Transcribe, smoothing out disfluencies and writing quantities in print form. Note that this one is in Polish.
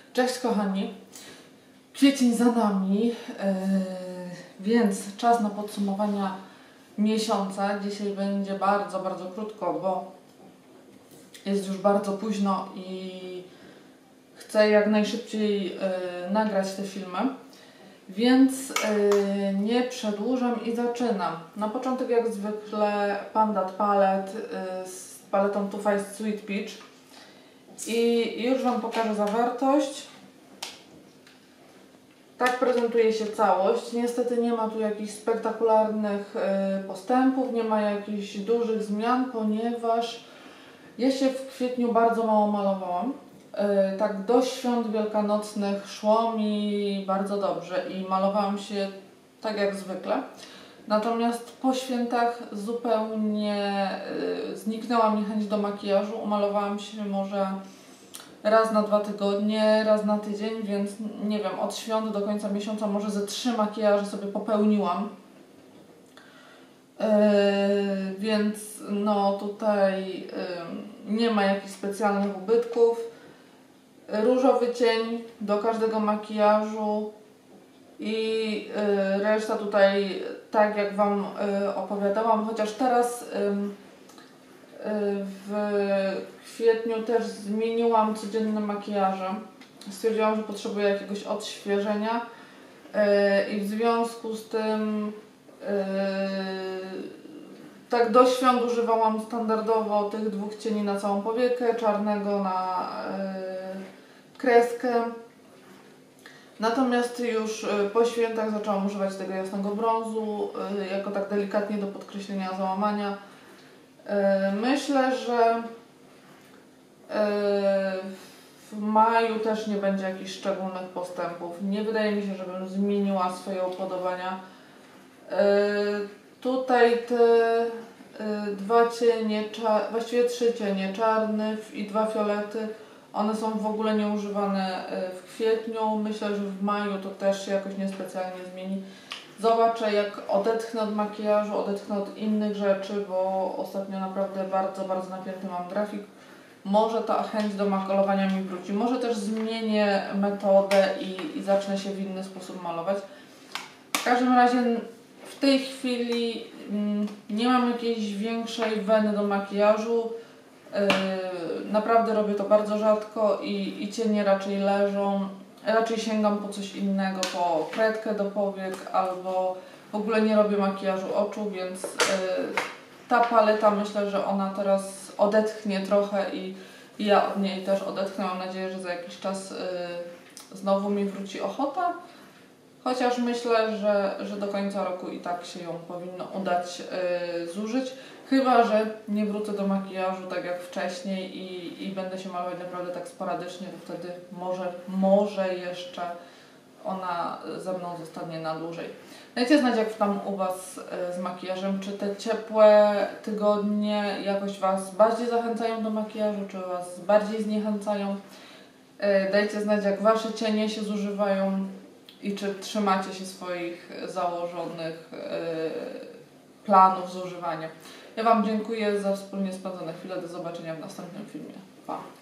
Cześć kochani, kwiecień za nami, więc czas na podsumowania miesiąca. Dzisiaj będzie bardzo krótko, bo jest już bardzo późno i chcę jak najszybciej nagrać te filmy, więc nie przedłużam i zaczynam. Na początek jak zwykle Pandat Palette z paletą Too Faced Sweet Peach. I już Wam pokażę zawartość. Tak prezentuje się całość. Niestety nie ma tu jakichś spektakularnych postępów, nie ma jakichś dużych zmian, ponieważ ja się w kwietniu bardzo mało malowałam. Tak do świąt wielkanocnych szło mi bardzo dobrze i malowałam się tak jak zwykle. Natomiast po świętach zupełnie zniknęła mi chęć do makijażu. Umalowałam się może raz na 2 tygodnie, raz na tydzień, więc nie wiem, od świąt do końca miesiąca może ze 3 makijaże sobie popełniłam. Więc no tutaj nie ma jakichś specjalnych ubytków. Różowy cień do każdego makijażu i reszta tutaj tak jak Wam opowiadałam, chociaż teraz w kwietniu też zmieniłam codzienne makijaże. Stwierdziłam, że potrzebuję jakiegoś odświeżenia i w związku z tym tak do świąt używałam standardowo tych 2 cieni na całą powiekę, czarnego na kreskę. Natomiast już po świętach zaczęłam używać tego jasnego brązu, jako tak delikatnie do podkreślenia załamania. Myślę, że w maju też nie będzie jakichś szczególnych postępów. Nie wydaje mi się, żebym zmieniła swoje upodobania. Tutaj te 2 cienie, właściwie 3 cienie, czarny i 2 fiolety, one są w ogóle nieużywane w kwietniu. Myślę, że w maju to też się jakoś niespecjalnie zmieni. Zobaczę, jak odetchnę od makijażu, odetchnę od innych rzeczy, bo ostatnio naprawdę bardzo napięty mam grafik. Może ta chęć do malowania mi wróci. Może też zmienię metodę i zacznę się w inny sposób malować. W każdym razie w tej chwili nie mam jakiejś większej weny do makijażu. Naprawdę robię to bardzo rzadko i cienie raczej leżą. Raczej sięgam po coś innego, po kredkę do powiek albo w ogóle nie robię makijażu oczu, więc ta paleta myślę, że ona teraz odetchnie trochę i ja od niej też odetchnę. Mam nadzieję, że za jakiś czas znowu mi wróci ochota. Chociaż myślę, że do końca roku i tak się ją powinno udać zużyć. Chyba że nie wrócę do makijażu tak jak wcześniej i będę się malować naprawdę tak sporadycznie, to wtedy może jeszcze ona ze mną zostanie na dłużej. Dajcie znać, jak tam u Was z makijażem, czy te ciepłe tygodnie jakoś Was bardziej zachęcają do makijażu, czy Was bardziej zniechęcają. Dajcie znać, jak Wasze cienie się zużywają i czy trzymacie się swoich założonych planów zużywania. Ja Wam dziękuję za wspólnie spędzone chwile. Do zobaczenia w następnym filmie. Pa!